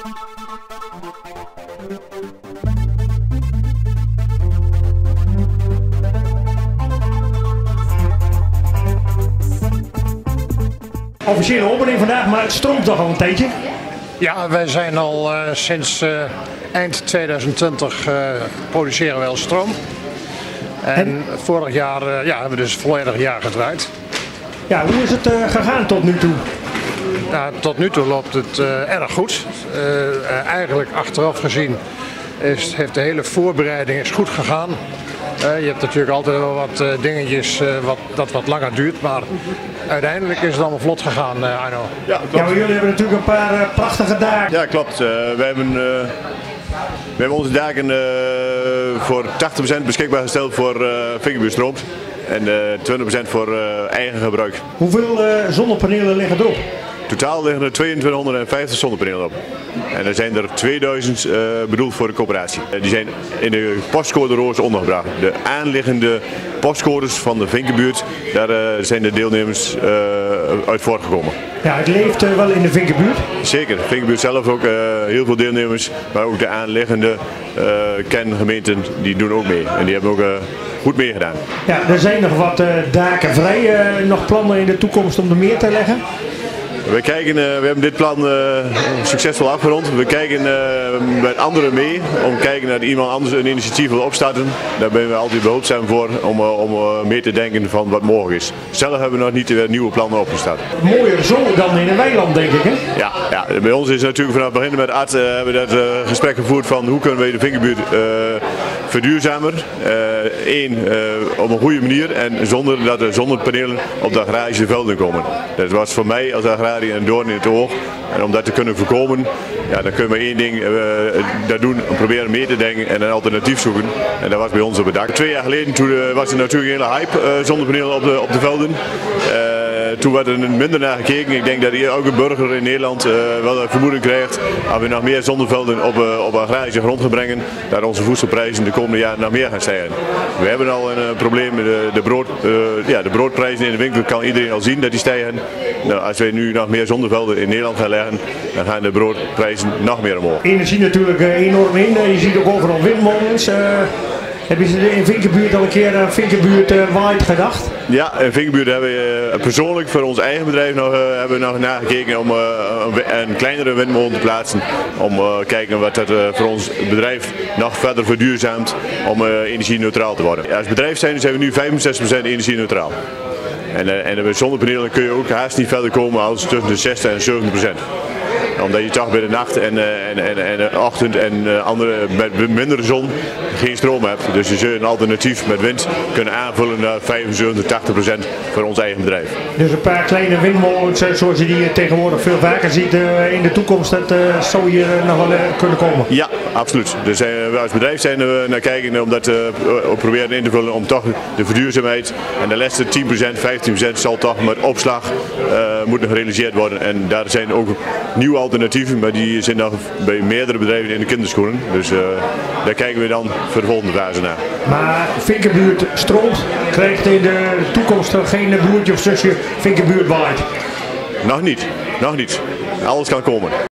Officiële opening vandaag, maar het stroomt toch al een tijdje? Ja, wij zijn al sinds eind 2020 produceren we al stroom. En vorig jaar hebben we dus een volledig jaar gedraaid. Ja, hoe is het gegaan tot nu toe? Nou, tot nu toe loopt het erg goed. Eigenlijk achteraf gezien heeft de hele voorbereiding is goed gegaan. Je hebt natuurlijk altijd wel wat dingetjes dat wat langer duurt, maar uiteindelijk is het allemaal vlot gegaan, Arno. Ja, maar jullie hebben natuurlijk een paar prachtige daken. Ja, klopt. We hebben onze daken voor 80% beschikbaar gesteld voor Vinkenbuurtstroom en 20% voor eigen gebruik. Hoeveel zonnepanelen liggen erop? Totaal liggen er 2250 zonnepanelen op. En er zijn er 2000 bedoeld voor de coöperatie. Die zijn in de postcode-roos ondergebracht. De aanliggende postcodes van de Vinkenbuurt, daar zijn de deelnemers uit voortgekomen. Ja, het leeft wel in de Vinkenbuurt. Zeker, de Vinkenbuurt zelf ook heel veel deelnemers, maar ook de aanliggende kerngemeenten die doen ook mee. En die hebben ook goed meegedaan. Ja, er zijn nog wat daken vrij. Nog plannen in de toekomst om er meer te leggen? We hebben dit plan succesvol afgerond. We kijken met anderen mee om te kijken naar iemand anders een initiatief wil opstarten. Daar ben we altijd behulpzaam voor om mee te denken van wat mogelijk is. Zelf hebben we nog niet nieuwe plannen opgestart. Mooier zo dan in een weiland, denk ik, hè? Ja, bij ons is natuurlijk vanaf het begin met Art hebben we dat gesprek gevoerd van hoe kunnen we de Vinkenbuurt verduurzamer. Op een goede manier en zonder dat er zonnepanelen op de agrarische velden komen. Dat was voor mij als agrariër een doorn in het oog. En om dat te kunnen voorkomen, ja, dan kunnen we één ding dat doen, proberen mee te denken en een alternatief zoeken. En dat was bij ons op het dak. 2 jaar geleden toen, was er natuurlijk een hele hype zonnepanelen op de velden. Toen werd er minder naar gekeken. Ik denk dat elke burger in Nederland wel een vermoeden krijgt als we nog meer zonnevelden op agrarische grond gaan brengen, dat onze voedselprijzen de komende jaren nog meer gaan stijgen. We hebben al een probleem met de broodprijzen in de winkel, kan iedereen al zien dat die stijgen. Nou, als wij nu nog meer zonnevelden in Nederland gaan leggen, dan gaan de broodprijzen nog meer omhoog. Energie natuurlijk enorm in. Je ziet ook overal windmolens. Heb je in Vinkenbuurt al een keer aan Vinkenbuurt Wide gedacht? Ja, in Vinkenbuurt hebben we persoonlijk voor ons eigen bedrijf hebben we nog nagekeken om een kleinere windmolen te plaatsen. Om te kijken wat dat voor ons bedrijf nog verder verduurzaamt om energie-neutraal te worden. Ja, als bedrijf zijn we nu 65% energie-neutraal. En met zonnepanelen kun je ook haast niet verder komen als tussen de 60 en 70%. Omdat je toch bij de nacht en de ochtend en met minder zon geen stroom hebt. Dus je zult een alternatief met wind kunnen aanvullen naar 75-80% voor ons eigen bedrijf. Dus een paar kleine windmolens zoals je die tegenwoordig veel vaker ziet in de toekomst, dat zou hier nog wel kunnen komen? Ja, absoluut. Dus we als bedrijf zijn we naar kijken om dat proberen in te vullen om toch de verduurzaamheid en de laatste 10%, 15% zal toch met opslag moeten gerealiseerd worden. En daar zijn ook nieuwe alternatieven, maar die zijn nog bij meerdere bedrijven in de kinderschoenen. Dus daar kijken we dan voor de volgende fase naar. Maar Vinkenbuurt stroomt, krijgt in de toekomst geen broertje of zusje Vinkenbuurt Wide? Nog niet. Alles kan komen.